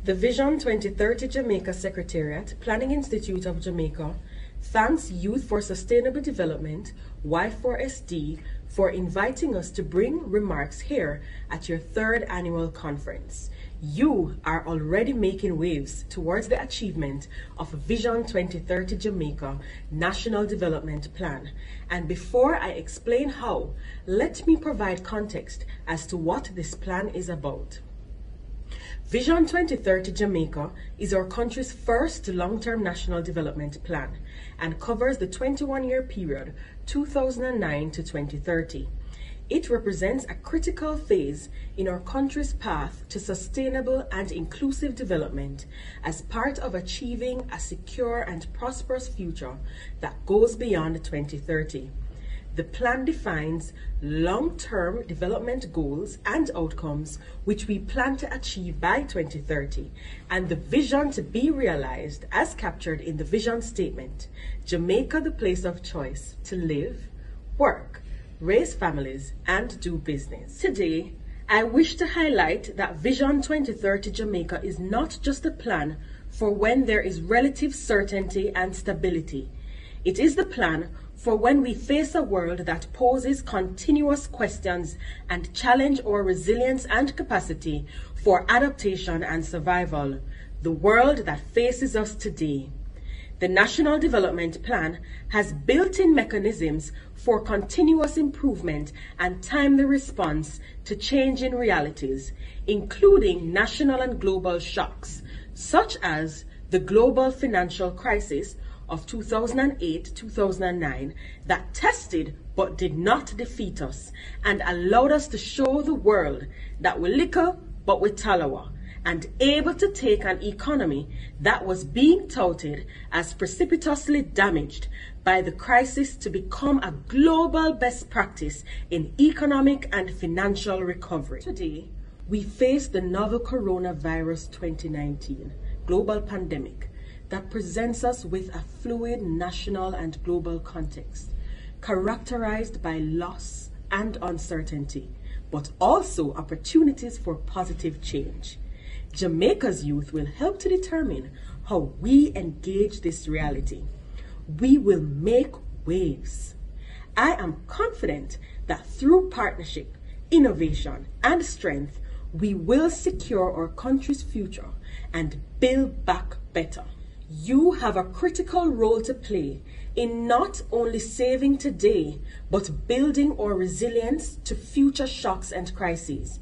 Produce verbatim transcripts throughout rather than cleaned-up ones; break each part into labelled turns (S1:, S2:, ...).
S1: The Vision twenty thirty Jamaica Secretariat, Planning Institute of Jamaica, thanks Youth for Sustainable Development, Y four S D, for inviting us to bring remarks here at your third annual conference. You are already making waves towards the achievement of Vision twenty thirty Jamaica National Development Plan. And before I explain how, let me provide context as to what this plan is about. Vision twenty thirty Jamaica is our country's first long-term national development plan and covers the twenty-one year period two thousand nine to twenty thirty. It represents a critical phase in our country's path to sustainable and inclusive development as part of achieving a secure and prosperous future that goes beyond twenty thirty. The plan defines long-term development goals and outcomes which we plan to achieve by twenty thirty, and the vision to be realized as captured in the vision statement: Jamaica the place of choice to live, work, raise families, and do business. Today, I wish to highlight that Vision twenty thirty Jamaica is not just a plan for when there is relative certainty and stability. It is the plan for when we face a world that poses continuous questions and challenge our resilience and capacity for adaptation and survival, the world that faces us today. The National Development Plan has built-in mechanisms for continuous improvement and timely response to changing realities, including national and global shocks, such as the global financial crisis of two thousand eight to two thousand nine that tested but did not defeat us and allowed us to show the world that we liquor but we talawa, and able to take an economy that was being touted as precipitously damaged by the crisis to become a global best practice in economic and financial recovery. Today, we face the novel coronavirus twenty nineteen global pandemic that presents us with a fluid national and global context, characterized by loss and uncertainty, but also opportunities for positive change. Jamaica's youth will help to determine how we engage this reality. We will make waves. I am confident that through partnership, innovation, and strength, we will secure our country's future and build back better. You have a critical role to play in not only saving today, but building our resilience to future shocks and crises.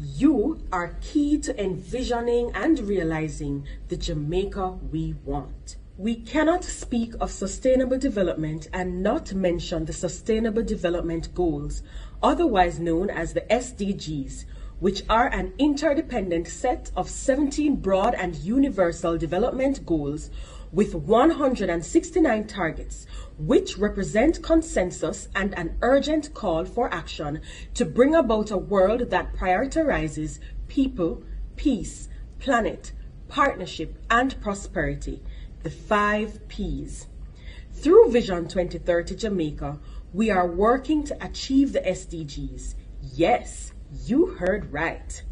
S1: You are key to envisioning and realizing the Jamaica we want. We cannot speak of sustainable development and not mention the Sustainable Development Goals, otherwise known as the S D Gs, which are an interdependent set of seventeen broad and universal development goals with one hundred sixty-nine targets, which represent consensus and an urgent call for action to bring about a world that prioritizes people, peace, planet, partnership, and prosperity, the five Ps. Through Vision twenty thirty Jamaica, we are working to achieve the S D Gs. Yes, you heard right.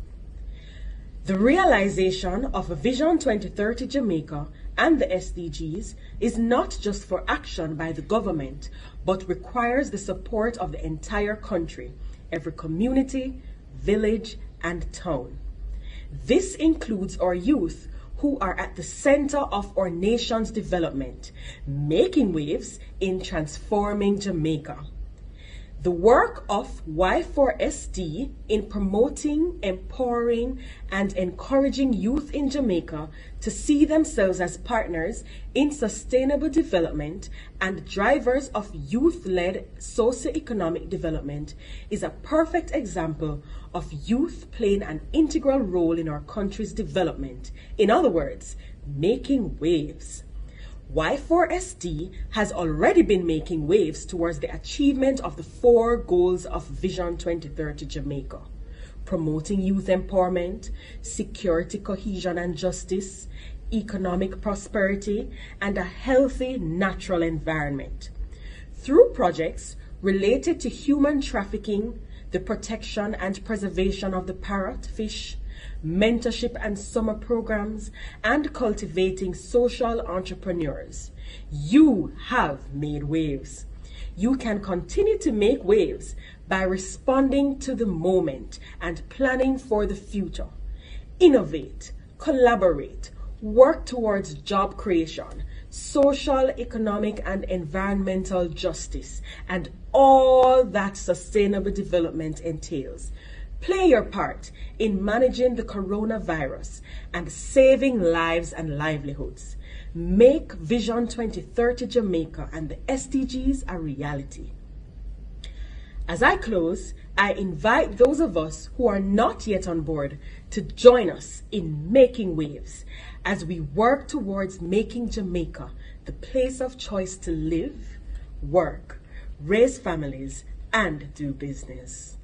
S1: The realization of Vision twenty thirty Jamaica and the S D Gs is not just for action by the government, but requires the support of the entire country, every community, village, and town. This includes our youth, who are at the center of our nation's development, making waves in transforming Jamaica. The work of Y four S D in promoting, empowering, and encouraging youth in Jamaica to see themselves as partners in sustainable development and drivers of youth-led socio-economic development is a perfect example of youth playing an integral role in our country's development. In other words, making waves. Y four S D has already been making waves towards the achievement of the four goals of Vision twenty thirty Jamaica: promoting youth empowerment, security, cohesion and justice, economic prosperity, and a healthy natural environment. Through projects related to human trafficking, the protection and preservation of the parrot, fish, mentorship and summer programs, and cultivating social entrepreneurs. You have made waves. You can continue to make waves by responding to the moment and planning for the future. Innovate, collaborate, work towards job creation, social, economic, and environmental justice, and all that sustainable development entails. Play your part in managing the coronavirus and saving lives and livelihoods. Make Vision twenty thirty Jamaica and the S D Gs a reality. As I close, I invite those of us who are not yet on board to join us in making waves as we work towards making Jamaica the place of choice to live, work, raise families, and do business.